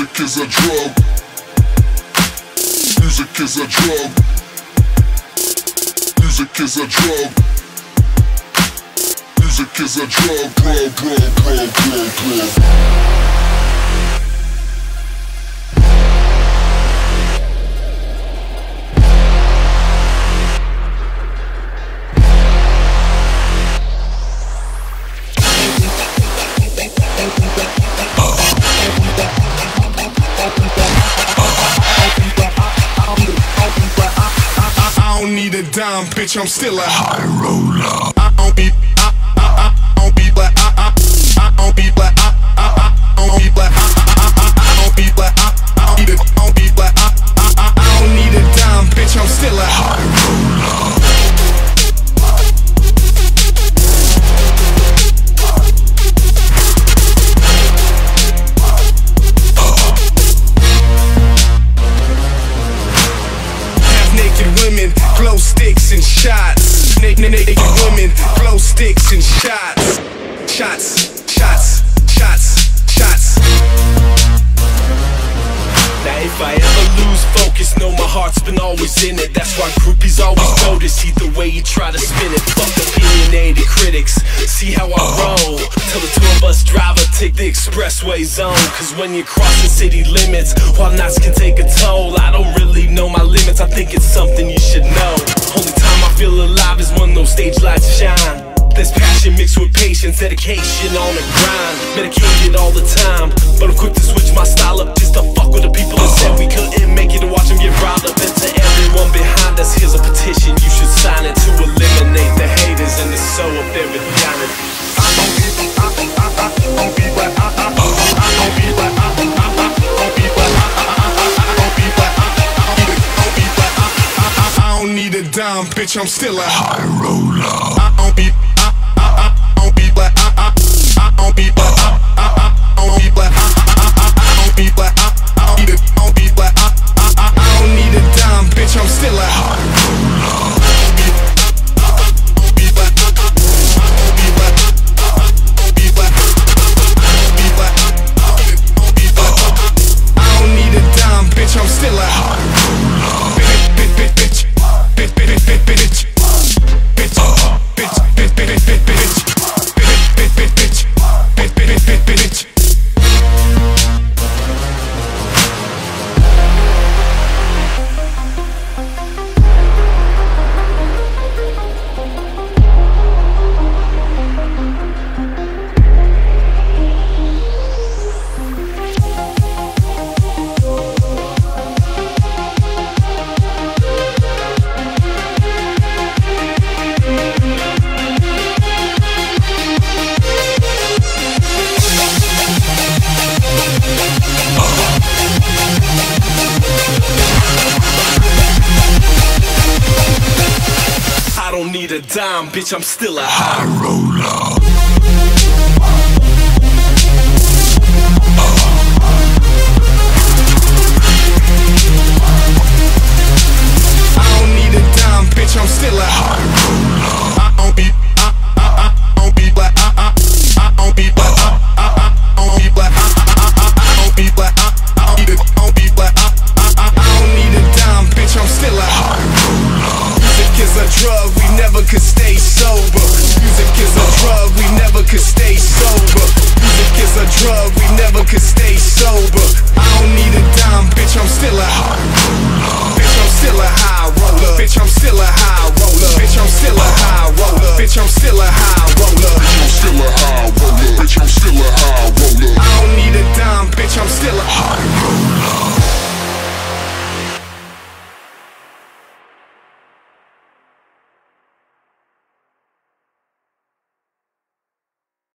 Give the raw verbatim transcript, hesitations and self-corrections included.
Music is a drug. Music is a drug. Music is a drug. Music is a drug, drug, drug, drug, drug, drug. Dime, bitch, I'm still a high roller. I don't be, I, I, I don't be black, I, I, I don't be black, I, I, I don't be black, I, I, I don't be black, I, I don't be black, I, I, I don't need a dime, bitch, I'm still a high roller. Women, glow sticks and shots. Naked, naked women, glow sticks and shots. Shots, shots, shots, shots. Now if I ever lose focus, know my heart's been always in it. That's why groupies always notice either way you try to spin it. Fuck opinionated critics, see how I roll. Tell the tour bus driver, take the expressway zone. Cause when you're crossing city limits, while nights can take a toll, I don't really know my limits, I think it's something you should know. Only time I feel alive is when those stage lights shine. There's passion mixed with patience, dedication on the grind. Medicated all the time, but I'm quick to switch my style up just to fuck with the people that said we couldn't make it, to watch them get riled up. And to everyone behind us, here's a petition, you should sign it, to eliminate the haters and the soul up there with Giannis. I don't be, I, I, I, don't be black, I, I, I don't be black, I, I, I don't be black, I, I, I don't be black, I, don't be black, I, I, I don't need a dime, bitch, I'm still a high roller. I don't be, I, I, I don't be black, I, I, I don't be black, I, I, I don't be black, I, I, I don't be black, I, I don't be black, I, I, I don't need a dime, bitch, I'm still a high roller. Bitch, I'm still a high roller. Bitch, bitch, bitch, bitch, bitch, bitch, bitch, bitch, bitch, bitch, bitch, bitch, bitch, bitch, bitch, bitch, bitch, bitch, bitch, bitch. Need a dime, bitch, I'm still a high roller. I don't need a dime, bitch, I'm still a high roller. I don't be, I, I, I don't be black, I, I, I don't be black, I, I, I don't be black, I, I, I don't be black, I, I don't be black, I, I, I don't need a dime, bitch, I'm still a high roller. Music is a drug, we never could stay sober. Music is a drug, we never could stay sober. Music is a drug, we never could stay